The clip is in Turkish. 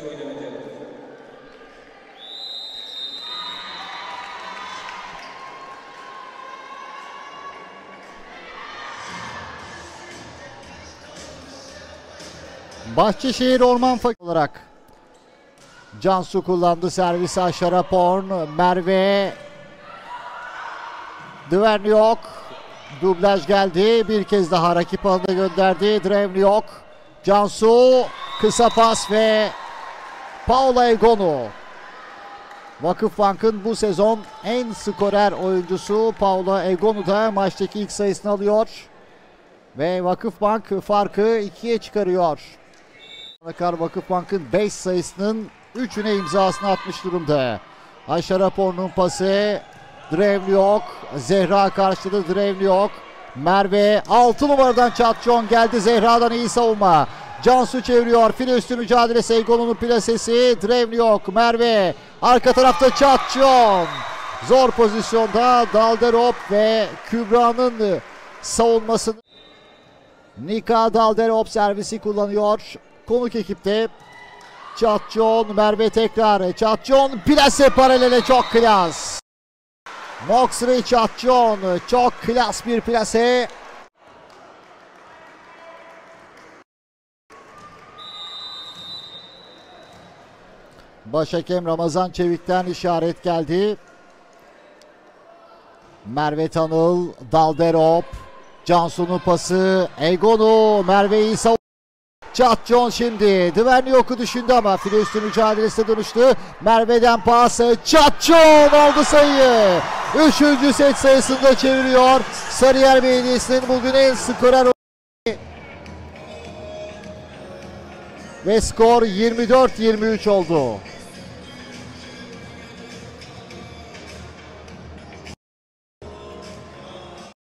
Bahçeşehir Orman Fakültesi olarak Cansu kullandı servisi. Aşaraporn, Merve Dverniok, dublaj geldi, bir kez daha rakip alanda gönderdi. Drevniok, Cansu kısa pas ve Paula Egonu. Vakıfbank'ın bu sezon en skorer oyuncusu Paula Egonu da maçtaki ilk sayısını alıyor ve Vakıfbank farkı 2'ye çıkarıyor. Vakıfbank'ın 5 sayısının 3'üne imzasını atmış durumda. Aşaraporn'un pası, Drevniok, Zehra karşıladı. Drevniok, Merve 6 numaradan Çatçon geldi. Zehra'dan iyi savunma. Cansu çeviriyor. File üstü mücadelesi. Egon'un plasesi. Drevniok, Merve arka tarafta Çatçon. Zor pozisyonda Dalderop ve Kübra'nın savunmasını. Nika Dalderop servisi kullanıyor. Konuk ekipte Çatçon, Merve tekrar. Çatçon plase paralele, çok klas. Moxley Çatçon, çok klas bir plase. Başhakem Ramazan Çevik'ten işaret geldi. Merve Tanıl, Dalderop, Cansu'nun pası, Egonu, Merve'yi savundu. Çatçon şimdi Dverniok'u düşündü ama file üstü mücadelesine dönüştü. Merve'den pası, Çatçon aldı sayıyı. 3. set sayısında çeviriyor. Sarıyer Belediyesi'nin bugün en skorer ve skor 24-23 oldu.